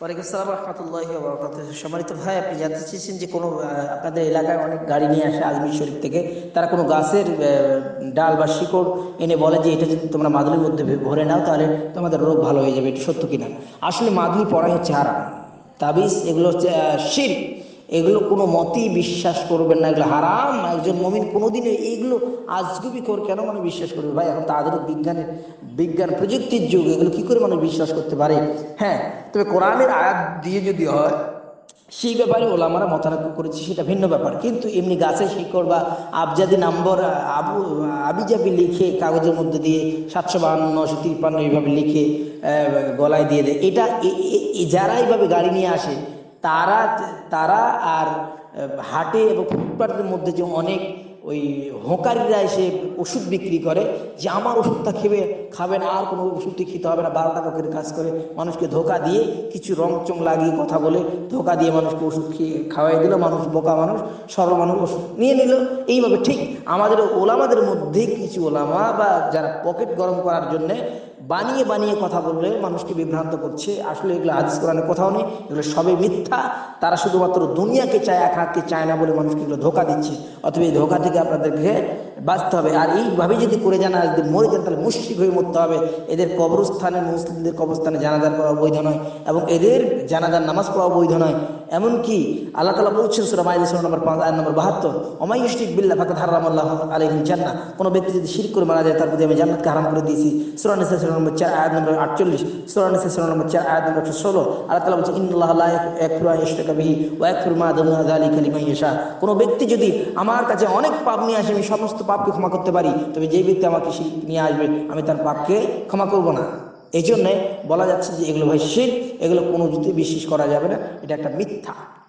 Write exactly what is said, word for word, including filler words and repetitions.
ওয়ালাইকুম আসসালাম রহমতুল্লাহি ওয়া বারাকাতুহু। সম্মানিত ভাই, আপনি জানতে চেয়েছেন যে কোনো আহ, আপনাদের এলাকায় অনেক গাড়ি নিয়ে আসে আজমির শরীফ থেকে, তারা কোনো গাছের আহ, ডাল বা শিকড় এনে বলে যে এটা যদি তোমরা মাদুলির মধ্যে ভে- ভরে নাও তাহলে তোমাদের রোগ ভালো হয়ে যাবে। এটা সত্য কিনা? আসলে মাদুলি পড়াই হচ্ছে হারাম, তাবিজ এগুলো হচ্ছে শিরক। এগুলো কোনো মতেই বিশ্বাস করবেন না, এগুলো হারাম। একজন মমিন কোনোদিন এইগুলো আজগুবি করে কেন মানুষ বিশ্বাস করবে? ভাই, এখন তো আধুনিক বিজ্ঞানের বিজ্ঞান প্রযুক্তির যুগ, এগুলো কি করে মানুষ বিশ্বাস করতে পারে? হ্যাঁ, তবে কোরআনের আয়াত দিয়ে যদি হয় সেই ব্যাপারে ওলামারা মতানৈক্য করেছে, সেটা ভিন্ন ব্যাপার। কিন্তু এমনি গাছের শিকড় বা আবজাদি নম্বর আবু আবিজাবি লিখে কাগজের মধ্যে দিয়ে সাতশো বাহান্ন নশো তিপ্পান্ন এইভাবে লিখে আহ, গলায় দিয়ে দেয়, এটা এ- এ- এ যারা এইভাবে গাড়ি নিয়ে আসে তারা তারা আর আহ, হাটে এবং ফুটপাতের মধ্যে যে অনেক ওই হোকারিরা এসে ওষুধ বিক্রি করে, যে আমার ওষুধটা খেবে খাবেন, আর কোনো ওষুধই খেতে হবে না, বারো টাকা করে কাজ করে মানুষকে ধোকা দিয়ে কিছু রং চং লাগিয়ে কথা বলে ধোকা দিয়ে মানুষকে ওষুধ খেয়ে খাওয়াই দিল। মানুষ বোকা মানুষ, সরল মানুষ ওষুধ নিয়ে নিল এইভাবে। ঠিক আমাদের ওলামাদের মধ্যে কিছু ওলামা বা যারা পকেট গরম করার জন্যে বানিয়ে বানিয়ে কথা বললে মানুষকে বিভ্রান্ত করছে। আসলে এগুলো হাদিস কোরআনে কোথাও নেই, এগুলো সবই মিথ্যা। তারা শুধুমাত্র দুনিয়াকে চায়, আখিরাতকে চায় না বলে মানুষকে এগুলো ধোকা দিচ্ছে। অথবা এই ধোকা থেকে আপনাদেরকে বাঁচতে হবে। আর এইভাবে যদি করে জানা যদি মরে যান তাহলে মুশরিক হয়ে মরতে হবে। এদের কবরস্থানে, মুসলিমদের কবরস্থানে জানাজার করা বৈধ নয়, এবং এদের জানাজার নামাজ পড়া বৈধ নয়। এমনকি আল্লাহ তাআলা বলছেন সূরা মাইদা সূরা নম্বর পাঁচ আয়াত নম্বর বাহাত্তর, ওমাই ইউশরিক বিল্লাহ ফাকাদ হারামাল্লাহু আলাইহিল জান্নাহ, কোনো ব্যক্তি যদি শিরক করে মারা যায় তার প্রতি আমি জান্নাতকে হারাম করে দিয়েছি। সূরা নিসা সূরা নম্বর চার আয়াত নম্বর আটচল্লিশ, সূরা নিসা সূরা নম্বর চার আয়াত নম্বর একশো ষোলো। আল্লাহ তাআলা বলছেন ইন্নাল্লাহা লা ইয়াগফিরু আন ইউশরাকা বিহি ওয়া ইয়াগফিরু মা দুনা যালিকা লিমান ইয়াশা। কোনো ব্যক্তি যদি আমার কাছে অনেক পাপ নিয়ে আসে, আমি সমস্ত পাপকে ক্ষমা করতে পারি, তবে যে ব্যক্তি আমাকে শিরক নিয়ে আসবে আমি তার পাপকে ক্ষমা করব না। এই জন্যে বলা যাচ্ছে যে এগুলো ভাই শিরক, এগুলো কোনো কিছুতে বিশ্বাস করা যাবে না, এটা একটা মিথ্যা।